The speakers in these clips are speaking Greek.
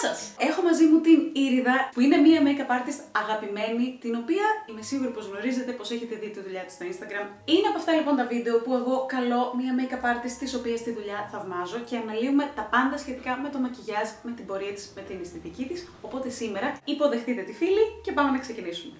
σας! Έχω μαζί μου την Ήριδα, που είναι μία make-up artist αγαπημένη, την οποία είμαι σίγουρη πως γνωρίζετε, πως έχετε δει τη δουλειά της στο Instagram. Είναι από αυτά λοιπόν τα βίντεο που εγώ καλώ μία make-up artist, της οποίας τη δουλειά θαυμάζω και αναλύουμε τα πάντα σχετικά με το μακιγιάζ, με την πορεία της, με την αισθητική της. Οπότε σήμερα υποδεχτείτε τη φίλη και πάμε να ξεκινήσουμε.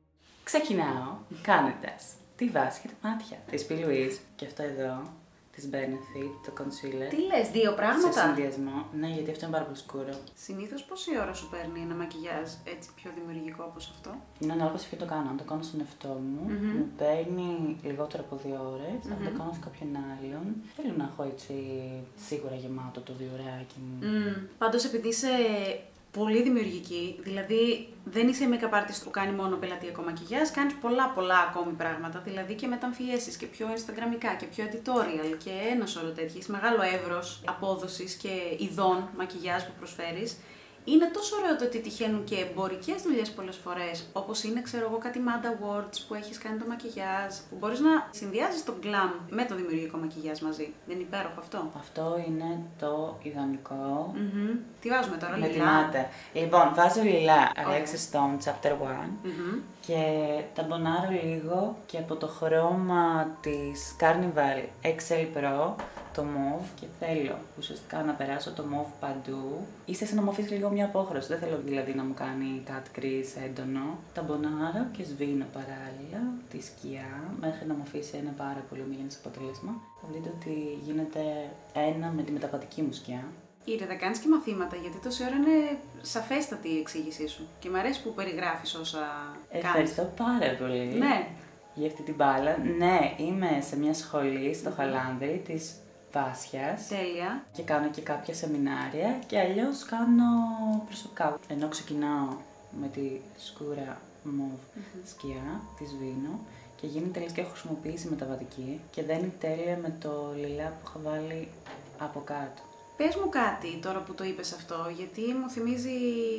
Ξεκινάω κάνοντας τη βάση για τα μάτια της P. Louise και αυτό εδώ, της Benefit, το concealer. Τι λες, δύο πράγματα? Σε συνδυασμό, ναι, γιατί αυτό είναι πάρα πολύ σκούρο. Συνήθως πόση ώρα σου παίρνει ένα μακιγιάζ έτσι πιο δημιουργικό όπως αυτό? Είναι ανάλογα σε ποιο το κάνω. Αν το κάνω στον εαυτό μου, μου παίρνει λιγότερο από 2 ώρες. Αν το κάνω σε κάποιον άλλον, θέλω να έχω έτσι σίγουρα γεμάτο το διωράκι μου. Πάντως επειδή είσαι πολύ δημιουργική, δηλαδή δεν είσαι make-up artist που κάνει μόνο πελατειακό μακιγιάζ, κάνεις πολλά ακόμη πράγματα, δηλαδή και μεταμφιέσεις και πιο instagramικά και πιο editorial και ένα σώρο τέτοια. Έχεις μεγάλο εύρος απόδοσης και ειδών μακιγιάζ που προσφέρεις. Είναι τόσο ωραίο το ότι τυχαίνουν και εμπορικές δουλειές πολλές φορές, όπως είναι, ξέρω εγώ, κάτι Mad Awards που έχεις κάνει το μακιγιάζ, που μπορείς να συνδυάζεις το glam με το δημιουργικό μακιγιάζ μαζί. Δεν είναι υπέροχο αυτό? Αυτό είναι το ιδανικό. Τι βάζουμε τώρα, με λιλά? τη μάτα. Λοιπόν, βάζω λιλά, Alexis Stone, Chapter 1 και τα μπονάρω λίγο και από το χρώμα της Carnival XL Pro, το mauve, και θέλω ουσιαστικά να περάσω το mauve παντού. Ίσως να μου αφήσει λίγο μια απόχρωση, δεν θέλω δηλαδή να μου κάνει cut crease έντονο. Τα μπονάρω και σβήνω παράλληλα τη σκιά μέχρι να μου αφήσει ένα πάρα πολύ ομοιογενές αποτέλεσμα. Θα δείτε ότι γίνεται ένα με τη μεταβατική μου σκιά. Ήριδα, κάνεις και μαθήματα, γιατί τόση ώρα είναι σαφέστατη η εξήγησή σου και μου αρέσει που περιγράφεις όσα κάνεις. Ευχαριστώ πάρα πολύ. Ναι. Για αυτή την μπάλα. Ναι, είμαι σε μια σχολή στο Χαλάνδρι της Βάσιας. Τέλεια. Και κάνω και κάποια σεμινάρια και αλλιώς κάνω προσωπικά. Ενώ ξεκινάω με τη σκούρα μοβ σκιά, τη σβήνω και γίνει τελικά έχω χρησιμοποιήσει μεταβατική και δένει τέλεια με το λιλά που είχα βάλει από κάτω. Πες μου κάτι τώρα που το είπες αυτό, γιατί μου θυμίζει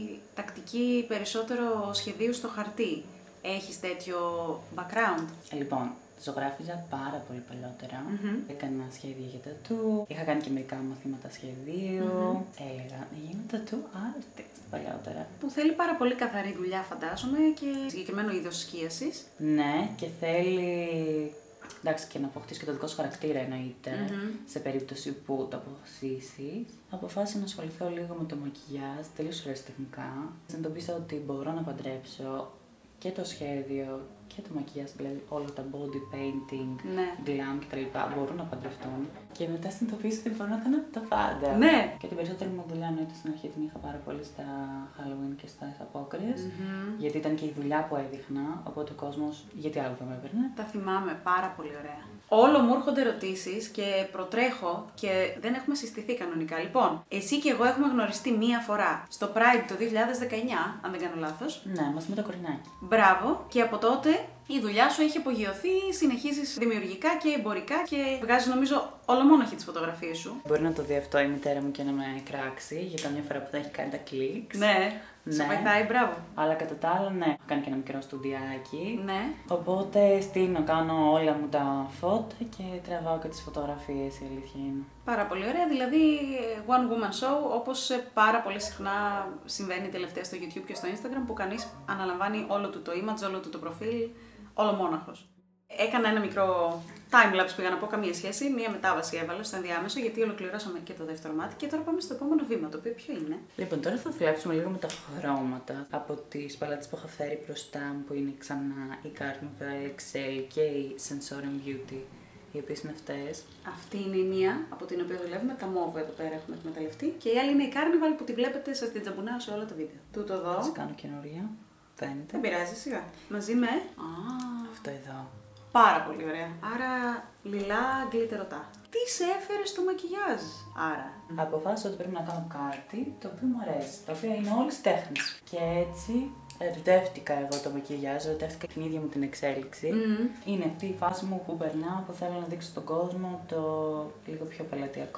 τακτική περισσότερο σχεδίου στο χαρτί. Έχεις τέτοιο background? Λοιπόν, ζωγράφιζα πάρα πολύ παλιότερα. Έκανα σχέδια για τατού. Είχα κάνει και μερικά μαθήματα σχεδίου. Έλεγα να γίνω tattoo artist παλιότερα. Που θέλει πάρα πολύ καθαρή δουλειά, φαντάζομαι, και συγκεκριμένο είδος σκίασης. Ναι, και θέλει. Εντάξει, και να αποκτήσει και το δικό σου χαρακτήρα εννοείται, σε περίπτωση που το αποφασίσεις. Αποφάσισα να ασχοληθώ λίγο με το μακιγιάζ, τελείως αισθητικά. Συνειδητοποίησα ότι μπορώ να παντρέψω και το σχέδιο και το μακιγιάζ, δηλαδή όλα τα body painting, glam κτλ. Μπορούν να παντρευτούν. Και μετά συνειδητοποίησα ότι μπορώ να κάνω τα πάντα. Ναι! Και την περισσότερη μου δουλειά, εννοείται στην αρχή την είχα πάρα πολύ στα Halloween και στα απόκριες. Γιατί ήταν και η δουλειά που έδειχνα, οπότε ο κόσμος γιατί άλλο θα με έπαιρνε. Τα θυμάμαι πάρα πολύ ωραία. Όλο μου έρχονται ερωτήσεις και προτρέχω και δεν έχουμε συστηθεί κανονικά. Λοιπόν, εσύ και εγώ έχουμε γνωριστεί μία φορά στο Pride το 2019, αν δεν κάνω λάθος. Ναι, μαζί με το κορινάκι. Μπράβο, και από τότε η δουλειά σου έχει απογειωθεί, συνεχίζεις δημιουργικά και εμπορικά και βγάζεις νομίζω ολομόναχη τις φωτογραφίες σου. Μπορεί να το δει αυτό η μητέρα μου και να με κράξει για καμιά φορά που θα έχει κάνει τα κλικς. Ναι. Σε βοηθάει, μπράβο. Αλλά κατά τα άλλα, ναι, έχω κάνει και ένα μικρό στουντιάκι. Ναι. Οπότε στείνω, κάνω όλα μου τα φώτα και τραβάω και τις φωτογραφίες, η αλήθεια είναι. Πάρα πολύ ωραία, δηλαδή one woman show, όπως πάρα πολύ συχνά συμβαίνει τελευταία στο YouTube και στο Instagram, που κανείς αναλαμβάνει όλο του το image, όλο του το προφίλ, όλο μόναχος. Έκανα ένα μικρό timelapse, πήγα να πω, καμία σχέση, μία μετάβαση έβαλα στο ενδιάμεσο, γιατί ολοκληρώσαμε και το δεύτερο μάτι και τώρα πάμε στο επόμενο βήμα, το οποίο ποιο είναι? Λοιπόν, τώρα θα δουλέψουμε λίγο με τα χρώματα από τις παλέτες που έχω φέρει μπροστά μου, που είναι ξανά η Carnival XL και η Sensorium Beauty, οι οποίες είναι αυτές. Αυτή είναι η μία από την οποία δουλεύουμε, τα μόβ εδώ πέρα έχουμε εκμεταλλευτεί, και η άλλη είναι η Carnival που τη βλέπετε, σας την τζαμπουνάω σε όλα τα βίντεο. Τούτο εδώ. Θα κάνω καινούρια, φαίνεται. Δεν πειράζει, σιγά. Μαζί με. Αυτό εδώ. Πάρα πολύ ωραία. Άρα λιλά γκλιτερωτά. Τι σε έφερε στο μακιγιάζ, άρα? Αποφάσισα ότι πρέπει να κάνω κάτι το οποίο μου αρέσει, τα οποία είναι όλες τέχνες. Και έτσι ερωτεύτηκα εγώ το μακιγιάζ, ερωτεύτηκα την ίδια μου την εξέλιξη. Είναι αυτή η φάση μου που περνάω, που θέλω να δείξω στον κόσμο το λίγο πιο πελατειακό,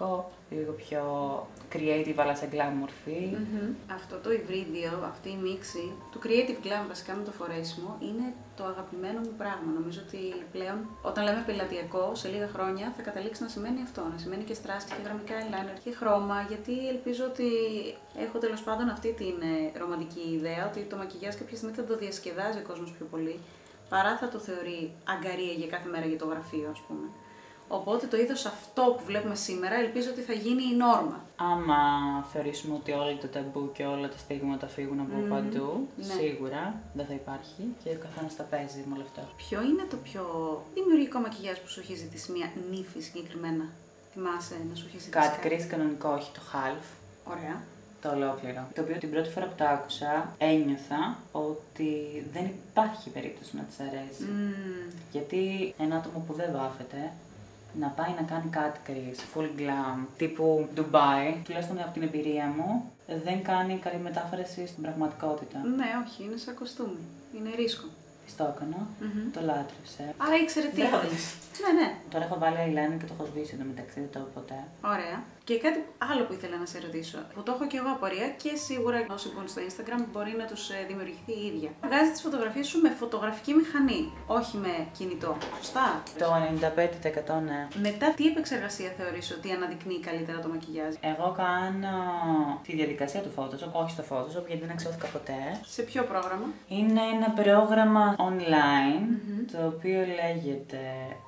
λίγο πιο creative αλλά σε glam μορφή. Αυτό το υβρίδιο, αυτή η μίξη του creative glam βασικά με το φορέσιμο είναι το αγαπημένο μου πράγμα. Νομίζω ότι πλέον όταν λέμε πελατειακό σε λίγα χρόνια θα καταλήξει να σημαίνει αυτό. Να σημαίνει και στράσεις και γραμμικά eyeliner και χρώμα, γιατί ελπίζω ότι έχω τέλος πάντων αυτή την ρομαντική ιδέα ότι το μακιγιάζ κάποια στιγμή θα το διασκεδάζει ο κόσμος πιο πολύ παρά θα το θεωρεί αγκαρία για κάθε μέρα για το γραφείο, ας πούμε. Οπότε το είδος αυτό που βλέπουμε σήμερα ελπίζω ότι θα γίνει η νόρμα. Άμα θεωρήσουμε ότι όλο το ταμπού και όλα τα στίγματα φύγουν από παντού, σίγουρα δεν θα υπάρχει και ο καθένας τα παίζει με όλο αυτό. Ποιο είναι το πιο δημιουργικό μακιγιάζ που σου έχει ζητήσει μια νύφη συγκεκριμένα? Θυμάσαι να σου έχει ζητήσει? Κάτι κρίς κανονικό, όχι το half. Ωραία. Το ολόκληρο. Το οποίο την πρώτη φορά που το άκουσα ένιωθα ότι δεν υπάρχει περίπτωση να της αρέσει. Γιατί ένα άτομο που δεν βάφεται να πάει να κάνει κάτι κρίς, full glam, τύπου Dubai, τουλάχιστον από την εμπειρία μου, δεν κάνει καλή μετάφραση στην πραγματικότητα. Ναι, όχι, είναι σαν κοστούμι. Είναι ρίσκο. Το έκανα, το λάτρεψε. Άρα ήξερε τι έκανε. Ναι. Τώρα έχω βάλει eyeliner και το έχω σβήσει εντωμεταξύ, δεν το έχω ποτέ. Ωραία. Και κάτι άλλο που ήθελα να σε ρωτήσω, που το έχω και εγώ απορία και σίγουρα όσοι μπουν στο Instagram μπορεί να τους δημιουργηθεί η ίδια. Βγάζει τις φωτογραφίες σου με φωτογραφική μηχανή, όχι με κινητό. Σωστά? Το 95% ναι. Μετά τι επεξεργασία θεωρείς ότι αναδεικνύει καλύτερα το μακιγιάζ? Εγώ κάνω τη διαδικασία του Photoshop, όχι στο Photoshop γιατί δεν εξώθηκα ποτέ. Σε ποιο πρόγραμμα? Είναι ένα πρόγραμμα online, το οποίο λέγεται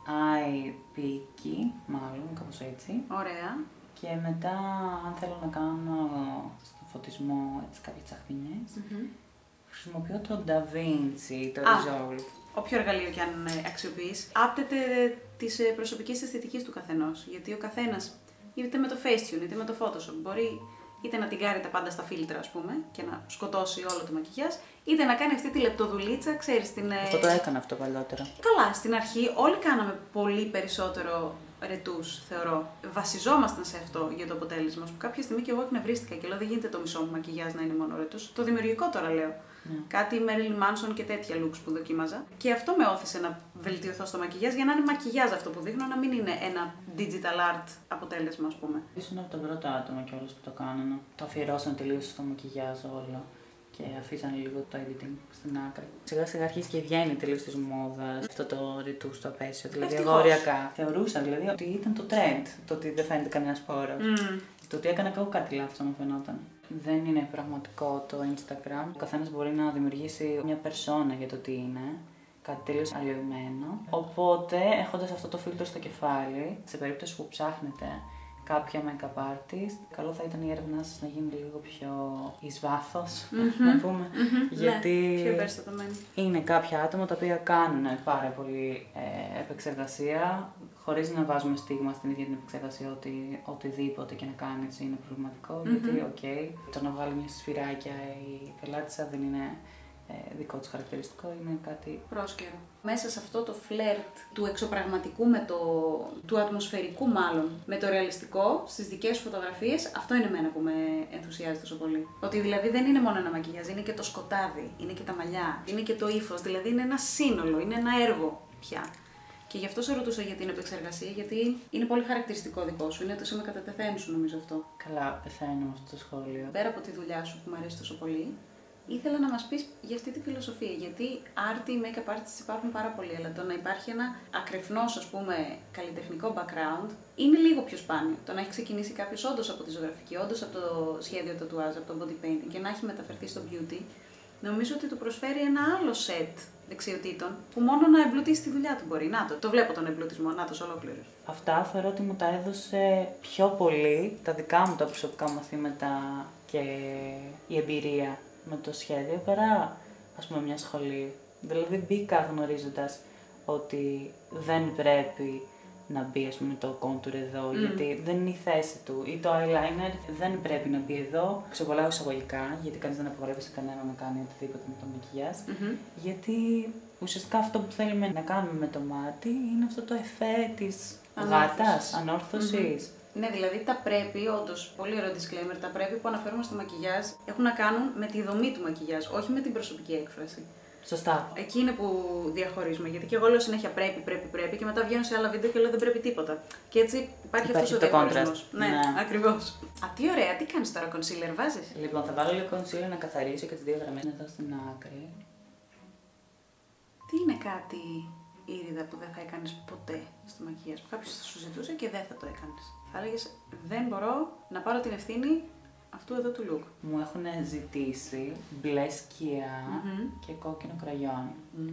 iPiki, μάλλον κάπως έτσι. Ωραία. Και μετά, αν θέλω να κάνω στο φωτισμό έτσι κάποιες τσαχπινιές, χρησιμοποιώ το DaVinci, το Resolve. Όποιο εργαλείο κι αν αξιοποιείς, άπτεται της προσωπικής αισθητικής του καθενός. Γιατί ο καθένας, είτε με το Facetune είτε με το Photoshop, μπορεί είτε να τυγκάρει τα πάντα στα φίλτρα, ας πούμε, και να σκοτώσει όλο το μακιγιάζ, είτε να κάνει αυτή τη λεπτοδουλίτσα, ξέρεις, την... Αυτό το έκανα αυτό παλιότερα. Καλά, στην αρχή όλοι κάναμε πολύ περισσότερο ρετούς, θεωρώ. Βασιζόμασταν σε αυτό για το αποτέλεσμα. Που κάποια στιγμή και εγώ εκνευρίστηκα και λέω: δεν γίνεται το μισό μου μακιγιάζ να είναι μόνο ρετούς. Το δημιουργικό τώρα λέω. Κάτι Marilyn Manson και τέτοια looks που δοκίμαζα. Και αυτό με όθησε να βελτιωθώ στο μακιγιάζ για να είναι μακιγιάζ αυτό που δείχνω, να μην είναι ένα digital art αποτέλεσμα, ας πούμε. Ήσουν από τον πρώτο άτομο κιόλας που το κάνανε. Το αφιερώσαν τελείως στο μακιγιάζ όλο. Και αφήσανε λίγο το editing στην άκρη. Σιγά σιγά αρχίζει και βγαίνει τελείως της μόδας αυτό το ρητού στο απέσιο. Δηλαδή, εγώ οριακά θεωρούσα δηλαδή ότι ήταν το trend. Το ότι δεν φαίνεται κανένα πόρος. Το ότι έκανα και εγώ κάτι λάθος, μου φαινόταν. Δεν είναι πραγματικό το Instagram. Ο καθένας μπορεί να δημιουργήσει μια περσόνα για το τι είναι. Κάτι τελείως αλλοιωμένο. Οπότε, έχοντας αυτό το φίλτρο στο κεφάλι, σε περίπτωση που ψάχνετε κάποια make-up artist, καλό θα ήταν η έρευνά σας να γίνει λίγο πιο εις βάθος, να πούμε. Γιατί ναι, πιο ευαίσθητομένη. Είναι κάποια άτομα τα οποία κάνουν πάρα πολύ επεξεργασία, χωρίς να βάζουμε στίγμα στην ίδια την επεξεργασία ότι οτιδήποτε και να κάνεις είναι προβληματικό. Γιατί, το να βγάλει μια σφυράκια η πελάτησα δεν είναι δικό της χαρακτηριστικό, είναι κάτι πρόσκαιρο. Μέσα σε αυτό το φλερτ του εξωπραγματικού του ατμοσφαιρικού μάλλον, με το ρεαλιστικό στις δικές σου φωτογραφίες, αυτό είναι εμένα που με ενθουσιάζει τόσο πολύ. Ότι δηλαδή δεν είναι μόνο ένα μακιγιάζ, είναι και το σκοτάδι, είναι και τα μαλλιά, είναι και το ύφος, δηλαδή είναι ένα σύνολο, είναι ένα έργο πια. Και γι' αυτό σε ρωτούσα για την επεξεργασία, γιατί είναι πολύ χαρακτηριστικό δικό σου. Είναι το σήμα κατά τεθέν σου, νομίζω αυτό. Καλά, πεθαίνω αυτό το σχόλιο. Πέρα από τη δουλειά σου που μου αρέσει τόσο πολύ, ήθελα να μας πεις για αυτή τη φιλοσοφία. Γιατί arty, make-up artists υπάρχουν πάρα πολλοί, αλλά το να υπάρχει ένα ακρεφνός, ας πούμε, καλλιτεχνικό background είναι λίγο πιο σπάνιο. Το να έχει ξεκινήσει κάποιος όντως από τη ζωγραφική, όντως από το σχέδιο τατουάζ, από το body painting και να έχει μεταφερθεί στο beauty, νομίζω ότι του προσφέρει ένα άλλο set δεξιοτήτων που μόνο να εμπλουτίσει τη δουλειά του μπορεί. Να το βλέπω τον εμπλουτισμό, να το ολόκληρο. Αυτά θεωρώ ότι μου τα έδωσε πιο πολύ τα δικά μου τα προσωπικά μαθήματα και η εμπειρία με το σχέδιο πέρα, ας πούμε, μια σχολή. Δηλαδή μπήκα γνωρίζοντας ότι δεν πρέπει να μπει, ας πούμε, το contour εδώ, γιατί δεν είναι η θέση του, ή το eyeliner δεν πρέπει να μπει εδώ, σε πολλά εισαγωγικά, γιατί κανείς δεν απαγορεύει σε κανένα να κάνει οτιδήποτε με το μακιγιάζ, γιατί ουσιαστικά αυτό που θέλουμε να κάνουμε με το μάτι είναι αυτό το εφέ της γάτας, ανόρθωσης. Ναι, δηλαδή τα πρέπει, όντως, πολύ ωραίο disclaimer, τα πρέπει που αναφέρουμε στο μακιγιάζ έχουν να κάνουν με τη δομή του μακιγιάζ, όχι με την προσωπική έκφραση. Σωστά. Εκεί είναι που διαχωρίζουμε. Γιατί και εγώ λέω συνέχεια πρέπει και μετά βγαίνω σε άλλα βίντεο και λέω δεν πρέπει τίποτα. Και έτσι υπάρχει αυτός ο διαχωρισμός. Ναι, ακριβώς. Α, τι ωραία, τι κάνεις τώρα, concealer βάζεις? Λοιπόν, θα βάλω λίγο concealer να καθαρίσω και τις δύο γραμμές εδώ στην άκρη. Τι είναι κάτι, Ήριδα, που δεν θα έκανες ποτέ στο μακιγιάζ? Κάποιος θα σου ζητούσε και δεν θα το έκανες. Θα έλεγες δεν μπορώ να πάρω την ευθύνη αυτού εδώ του look. Μου έχουν ζητήσει μπλε σκιά και κόκκινο κραγιόν.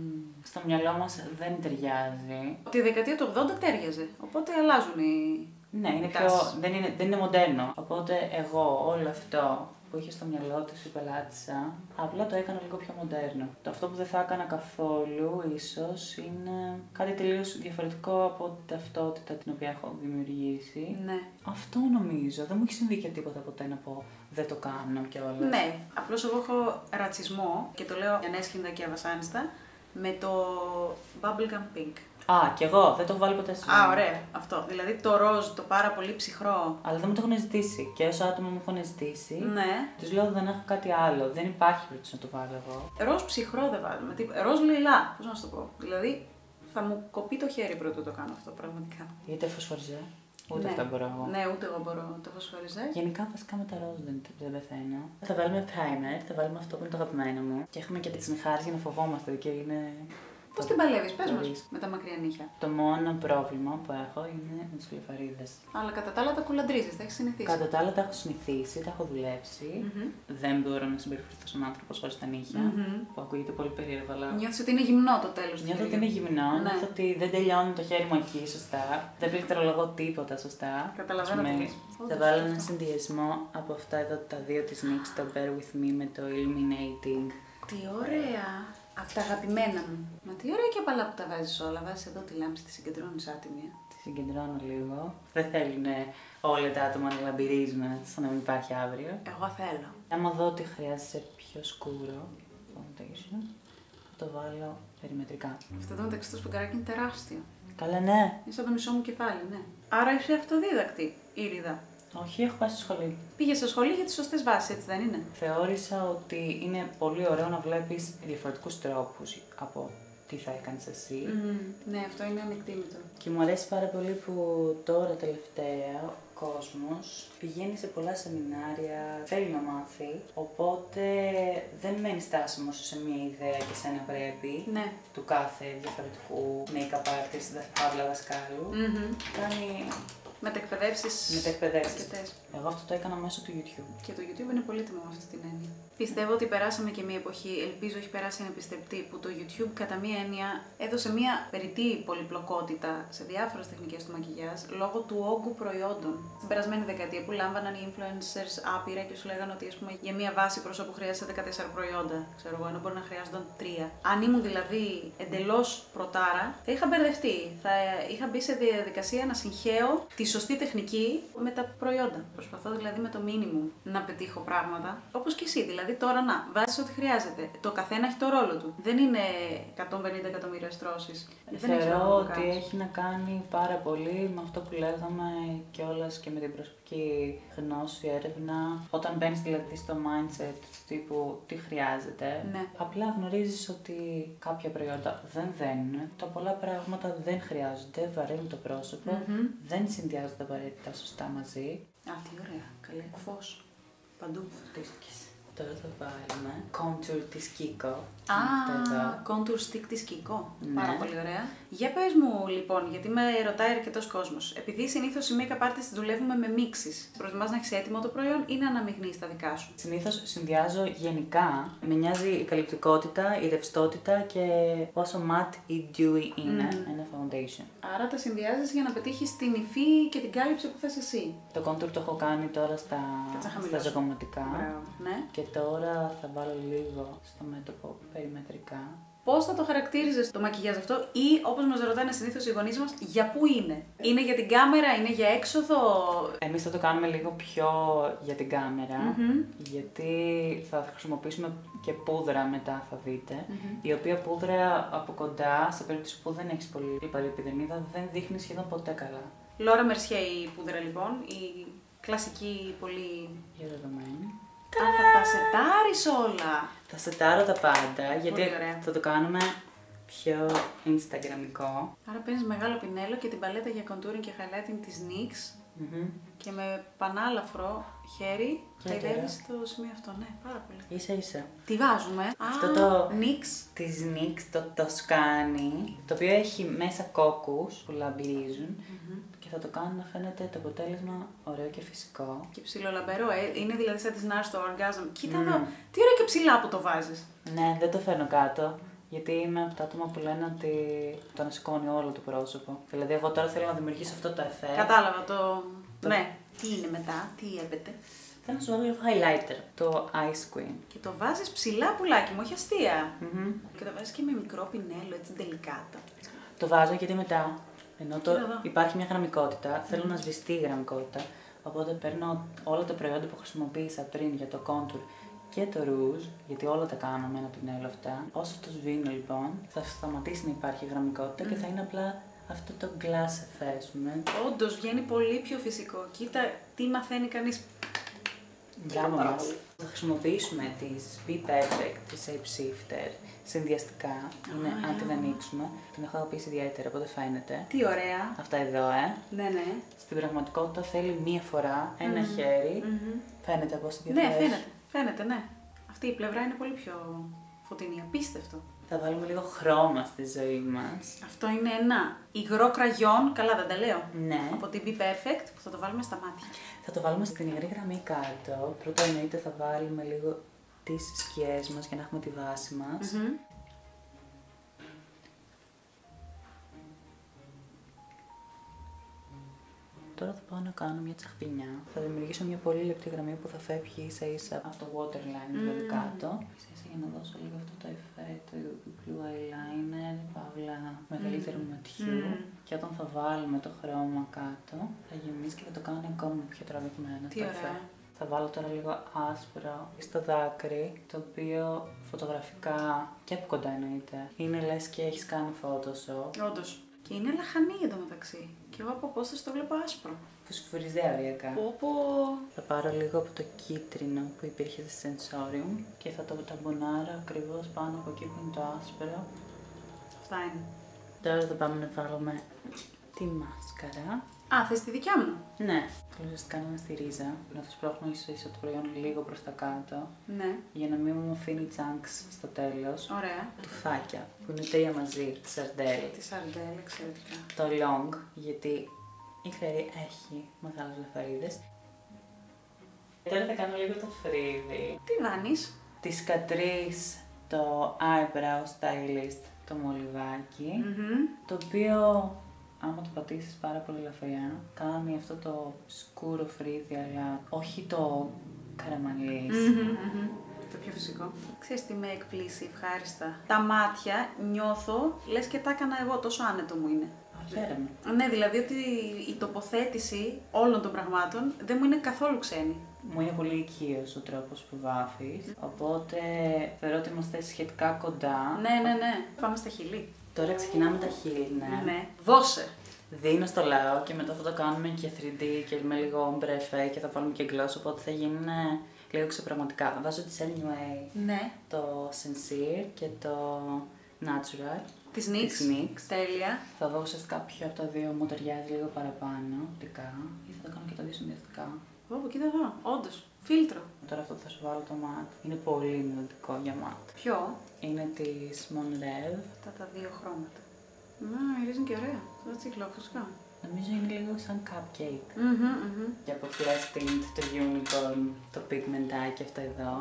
Στο μυαλό μας δεν ταιριάζει. Τη δεκαετία του 80 τέριαζε, οπότε αλλάζουν οι... Ναι, είναι πιο, δεν είναι μοντέρνο. Οπότε εγώ όλο αυτό που είχε στο μυαλό της η πελάτησα, απλά το έκανα λίγο πιο μοντέρνο. Το αυτό που δεν θα έκανα καθόλου, ίσως, είναι κάτι τελείως διαφορετικό από την ταυτότητα την οποία έχω δημιουργήσει. Ναι. Αυτό νομίζω. Δεν μου έχει συμβεί και τίποτα ποτέ να πω δεν το κάνω κιόλας. Ναι, απλώς εγώ έχω ρατσισμό και το λέω ανέσχυντα και αβασάνιστα με το bubblegum pink. Α, κι εγώ, δεν το έχω βάλει ποτέ στη ζωή. Α, ωραία, αυτό. Δηλαδή το ροζ, το πάρα πολύ ψυχρό. Αλλά δεν μου το έχουν ζητήσει. Και όσο άτομα μου έχουν ζητήσει, Ναι. τους λέω δεν έχω κάτι άλλο. Δεν υπάρχει περίπτωση να το βάλω εγώ. Ροζ ψυχρό δεν βάζουμε. Ροζ λιλά, πώς να σου το πω. Δηλαδή θα μου κοπεί το χέρι πρώτο το κάνω αυτό, πραγματικά. Γιατί φωσφοριζέ. Ούτε Ναι. αυτά μπορώ εγώ. Ναι, ούτε εγώ μπορώ το φωσφοριζέ. Γενικά, βασικά με τα ροζ δεν πεθαίνω. Θα βάλουμε primer, θα βάλουμε αυτό που είναι το αγαπημένο μου. Και έχουμε και τις μιχάρες για να φοβόμαστε και είναι. Πώς την παλεύεις, πες μας, με τα μακριά νύχια? Το μόνο πρόβλημα που έχω είναι με τις φλεφαρίδες. Αλλά κατά τα άλλα τα κουλαντρίζεις, τα έχεις συνηθίσει. Κατά τα άλλα τα έχω συνηθίσει, τα έχω δουλέψει. Δεν μπορώ να συμπεριφερθώ σαν άνθρωπος χωρίς τα νύχια. Που ακούγεται πολύ περίεργο, αλλά. Νιώθεις ότι είναι γυμνό το τέλος του Νιώθω ότι είναι γυμνό, νιώθω ότι δεν τελειώνει το χέρι μου εκεί σωστά. Δεν πληκτρολογώ τίποτα σωστά. Καταλαβαίνω τι λες. Θα βάλω ένα συνδυασμό από αυτά εδώ τα δύο της NYX, το Bear With Me με το Illuminating. Τι ωραία! Από τα αγαπημένα μου. Μα τι ωραία και απαλά που τα βάζεις όλα. Βάζεις εδώ τη λάμψη, τη συγκεντρώνεις άτιμη. Τη συγκεντρώνω λίγο. Δεν θέλουν όλα τα άτομα να λαμπυρίζουν σαν να μην υπάρχει αύριο. Εγώ θέλω. Άμα δω ότι χρειάζεται πιο σκούρο foundation, θα το βάλω περιμετρικά. Αυτό το μεταξύ το σφουγγαράκι είναι τεράστιο. Καλά, ναι. Είναι σαν το μισό μου κεφάλι, ναι. Άρα είσαι αυτοδίδακτη, Ήριδα. Όχι, έχω πάει στη σχολή. Πήγε στο σχολείο για τις σωστές βάσεις, έτσι δεν είναι? Θεώρησα ότι είναι πολύ ωραίο να βλέπεις διαφορετικούς τρόπους από τι θα έκανες εσύ. Ναι, αυτό είναι ανεκτήμητο. Και μου αρέσει πάρα πολύ που τώρα τελευταία ο κόσμος πηγαίνει σε πολλά σεμινάρια, θέλει να μάθει, οπότε δεν μένει στάσιμο όσο σε μία ιδέα και σε ένα πρέπει του κάθε διαφορετικού make-up artist, παύλα δασκάλου. Κάνει μετεκπαιδεύσεις. Μετεκπαιδεύσεις. Εγώ αυτό το έκανα μέσω του YouTube. Και το YouTube είναι πολύτιμο με αυτή την έννοια. Πιστεύω ότι περάσαμε και μια εποχή, ελπίζω έχει περάσει ανεπιστευτή, που το YouTube κατά μία έννοια έδωσε μια περιττή πολυπλοκότητα σε διάφορες τεχνικές του μακιγιάζ λόγω του όγκου προϊόντων. Στην περασμένη δεκαετία που λάμβαναν οι influencers άπειρα και σου λέγανε ότι, ας πούμε, για μια βάση προσώπου χρειάζεται 14 προϊόντα, ξέρω εγώ, ενώ μπορεί να χρειάζονταν 3. Αν ήμουν δηλαδή εντελώς πρωτάρα, θα είχα μπερδευτεί. Θα είχα μπει σε διαδικασία να συγχαίω τη σωστή τεχνική με τα προϊόντα. Προσπαθώ δηλαδή με το minimum να πετύχω πράγματα. Όπως και εσύ, δηλαδή τώρα να βάζεις ό,τι χρειάζεται. Το καθένα έχει το ρόλο του. Δεν είναι 150 εκατομμύρια στρώσεις. Θεωρώ ότι έχει να κάνει πάρα πολύ με αυτό που λέγαμε κιόλας και με την προσωπική γνώση, έρευνα. Όταν μπαίνεις δηλαδή στο mindset τύπου τι χρειάζεται, απλά γνωρίζεις ότι κάποια προϊόντα δεν δένουν, τα πολλά πράγματα δεν χρειάζονται, βαρύνουν το πρόσωπο, δεν συνδυάζονται απαραίτητα σωστά μαζί. Α, τι ωραία. Καλέ. Φως. Παντού. Χτίστηκες. Τώρα θα βάλουμε contour της Kiko. Contour stick της Kiko. Πάρα πολύ ωραία. Για πες μου λοιπόν, γιατί με ρωτάει αρκετός κόσμος. Επειδή συνήθως οι make-up artists δουλεύουμε με μίξεις, προτιμάς να έχεις έτοιμο το προϊόν ή να αναμειγνύεις τα δικά σου? Συνήθως συνδυάζω γενικά. Με νοιάζει η καλυπτικότητα, η ρευστότητα και πόσο matte ή dewy είναι ένα foundation. Άρα τα συνδυάζεις για να πετύχεις την υφή και την κάλυψη που θες εσύ. Το contour το έχω κάνει τώρα στα ζωγωματικά. Ναι. Και τώρα θα βάλω λίγο στο μέτωπο περιμετρικά. Πώς θα το χαρακτήριζες το μακιγιάζ αυτό, ή όπως μας ρωτάνε συνήθως οι γονείς μας, για πού είναι? Είναι για την κάμερα, είναι για έξοδο? Εμείς θα το κάνουμε λίγο πιο για την κάμερα, γιατί θα χρησιμοποιήσουμε και πούδρα μετά, θα δείτε. Η οποία πούδρα από κοντά, σε περίπτωση που δεν έχεις πολύ λιπαρή επιδερμίδα, δεν δείχνει σχεδόν ποτέ καλά. Laura Mercier η πούδρα λοιπόν, η κλασική πολύ Διαδεδομένη. Αν θα τα Τα σετάρεις όλα. Θα σετάρω τα πάντα, γιατί ωραία. θα το κάνουμε πιο instagramικό. Άρα παίρνεις μεγάλο πινέλο και την παλέτα για contouring και highlighting της NYX και με πανάλαφρο χέρι χαϊδεύεις το σημείο αυτό. Ναι, πάρα πολύ. Ίσα ίσα. Τι βάζουμε? Αυτό το NYX. της NYX, το σκάνι, το οποίο έχει μέσα κόκκους που λαμπυρίζουν και θα το κάνω να φαίνεται το αποτέλεσμα ωραίο και φυσικό. Και ψιλολαμπερό, είναι δηλαδή σαν της NARS το Orgasm. Κοίτα εδώ, τι ωραία και ψηλά που το βάζεις. Ναι, δεν το φέρνω κάτω. Γιατί είμαι από τα άτομα που λένε ότι το ανασηκώνει όλο το πρόσωπο. Δηλαδή, εγώ τώρα θέλω να δημιουργήσω αυτό το εφέ. Κατάλαβα το. Ναι. Τι είναι μετά, τι έπεται. Θέλω να σου βάλω λίγο highlighter, το Ice Queen. Και το βάζεις ψηλά, πουλάκι μου, όχι αστεία. Και το βάζεις και με μικρό πινέλο, έτσι τελικάτο. Το βάζω γιατί μετά, ενώ υπάρχει μια γραμμικότητα, θέλω να σβηστεί η γραμμικότητα. Οπότε παίρνω όλα τα προϊόντα που χρησιμοποίησα πριν για το contour και το ρούζ, γιατί όλα τα κάνω με ένα πινέλο αυτά. Όσο το σβήνω λοιπόν, θα σταματήσει να υπάρχει γραμμικότητα και θα είναι απλά αυτό το glass effect. Όντως βγαίνει πολύ πιο φυσικό. Κοίτα τι μαθαίνει κανείς. Μπράβο μας. Θα χρησιμοποιήσουμε τις Be Perfect, τη Shape Shifter, συνδυαστικά. Είναι αν την ανοίξουμε. Την έχω αγαπήσει ιδιαίτερα, οπότε φαίνεται. Τι ωραία. Αυτά εδώ, Ναι, ναι. Στην πραγματικότητα θέλει μία φορά, ένα χέρι. Φαίνεται από όσο διαφορές. Ναι, φαίνεται, ναι. Αυτή η πλευρά είναι πολύ πιο φωτεινή, απίστευτο. Θα βάλουμε λίγο χρώμα στη ζωή μας. Αυτό είναι ένα υγρό κραγιόν, καλά δεν τα λέω. Ναι. Από την Be Perfect που θα το βάλουμε στα μάτια. Θα το βάλουμε στην υγρή γραμμή κάτω. Πρώτα εννοείται θα βάλουμε λίγο τις σκιές μας για να έχουμε τη βάση μας. Τώρα θα πάω να κάνω μια τσαχπινιά. Θα δημιουργήσω μια πολύ λεπτή γραμμή που θα φεύγει ίσα ίσα από το waterline, δηλαδή κάτω. Ίσα ίσα για να δώσω λίγο αυτό το effect, το blue eyeliner, παύλα μεγαλύτερου ματιού. Και όταν θα βάλουμε το χρώμα κάτω, θα γεμίσει και θα το κάνω ακόμα πιο τραβηγμένο. Τι ωραία. Θα βάλω τώρα λίγο άσπρο στο δάκρυ, το οποίο φωτογραφικά και από κοντά εννοείται. Είναι λες και έχεις κάνει Photoshop. Όντως. Και είναι λαχανή εντωμεταξύ. Και εγώ από απόσταση το βλέπω άσπρο. Φωσφοριζέ ωριακά. Πω. Θα πάρω λίγο από το κίτρινο που υπήρχε στη Sensorium και θα το ταμπονάρω ακριβώς πάνω από εκεί που είναι το άσπρο. Αυτά είναι. Τώρα θα πάμε να βάλουμε τη μάσκαρα. Α, θες τη δικιά μου. Ναι. Ουσιαστικά να είναι στη ρίζα. Να το σπρώχνω ίσω το προϊόν λίγο προς τα κάτω. Ναι. Για να μην μου αφήνει chunks στο τέλος. Ωραία. Τουφάκια που είναι τρία μαζί. Τη σαρντέλ. Τη σαρντέλ, εξαιρετικά. Το long, γιατί η Clary έχει μεγάλες λεφαρίδες. Τώρα θα κάνω λίγο το φρύδι. Τι βάνεις? Της Catrice το eyebrow stylist, το μολυβάκι, το οποίο άμα το πατήσεις πάρα πολύ ελαφριά, κάνει αυτό το σκούρο φρύδι, αλλά όχι το καραμανλής. Το πιο φυσικό. Ξέρεις τι με εκπλήσει ευχάριστα. Τα μάτια νιώθω, λες και τα έκανα εγώ, τόσο άνετο μου είναι. Χαίρομαι. Ναι, δηλαδή ότι η τοποθέτηση όλων των πραγμάτων δεν μου είναι καθόλου ξένη. Μου είναι πολύ οικείος ο τρόπος που βάφεις, οπότε θεωρώ ότι είμαστε σχετικά κοντά. Ναι. Πάμε στα χείλη. Τώρα ξεκινάμε τα χείλη, Ναι. Δώσε! Δίνω στο λαό και μετά θα το κάνουμε και 3D και με λίγο ombre effect και θα βάλουμε και gloss, οπότε θα γίνουν λίγο ξεπραγματικά. Βάζω τη Anyway, Ναι. το Sincere και το Natural. Της NYX. Τέλεια. Θα δω ουσιαστικά ποιο από τα δύο μου ταιριάζει λίγο παραπάνω οπτικά ή θα το κάνω και τα δύο συνδυαστικά. Ω, κοίτα εδώ. Όντως. Φίλτρο. Τώρα αυτό που θα σου βάλω το matte είναι πολύ ενδοτικό για matte. Ποιο? Είναι της Monrev. Αυτά τα δύο χρώματα. Μυρίζουν και ωραία. Το τσικλόφουσκα. Νομίζω είναι λίγο σαν cupcake. Και από Fresh Tint, το unicorn, το pigmentάκι αυτό εδώ.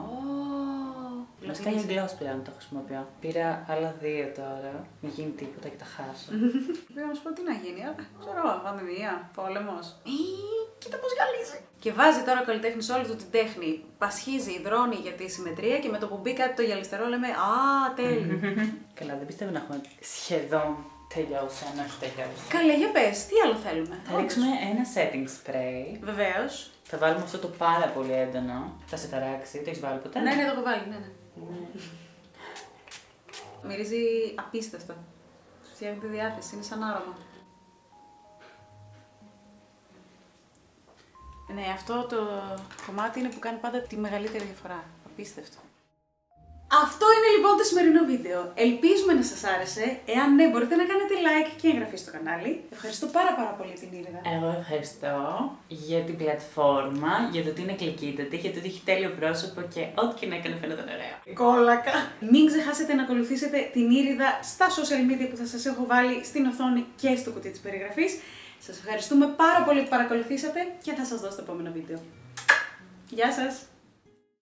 Βασικά για gloss πλέον το χρησιμοποιώ. Πήρα άλλα δύο τώρα. Μην γίνει τίποτα και τα χάσω. Πρέπει να σου πω τι να γίνει. Ξέρω, πανδημία, πόλεμος. Κοίτα πώς γυαλίζει. Και βάζει τώρα ο καλλιτέχνης όλη του την τέχνη. Πασχίζει, υδρώνει για τη συμμετρία και με το που μπει κάτι το γυαλιστερό λέμε «Α, τέλειο». Καλά, δεν πιστεύω να έχουμε σχεδόν τελειώσει, αν όχι τελειώσει. Καλέ, για πες, τι άλλο θέλουμε? Θα ρίξουμε ένα setting spray. Βεβαίως. Θα βάλουμε αυτό το πάρα πολύ έντονο. Θα σε ταράξει, το έχεις βάλει ποτέ? Ναι, το έχω βάλει, ναι. Μυρίζει απίστευτα. Σου φτιάχνει τη διάθεση, είναι σαν άρωμα. Ναι, αυτό το κομμάτι είναι που κάνει πάντα τη μεγαλύτερη διαφορά. Απίστευτο. Αυτό είναι λοιπόν το σημερινό βίντεο. Ελπίζουμε να σας άρεσε. Εάν ναι, μπορείτε να κάνετε like και εγγραφή στο κανάλι. Ευχαριστώ πάρα πολύ την Ήριδα. Εγώ ευχαριστώ για την πλατφόρμα, για το ότι είναι κλικίτατη, για το ότι έχει τέλειο πρόσωπο και ό,τι και να έκανε φαίνονταν ωραία. Κόλακα! Μην ξεχάσετε να ακολουθήσετε την Ήριδα στα social media που θα σας έχω βάλει στην οθόνη και στο κουτί της περιγραφής. Σας ευχαριστούμε πάρα πολύ που παρακολουθήσατε και θα σας δω στο επόμενο βίντεο. Γεια σας!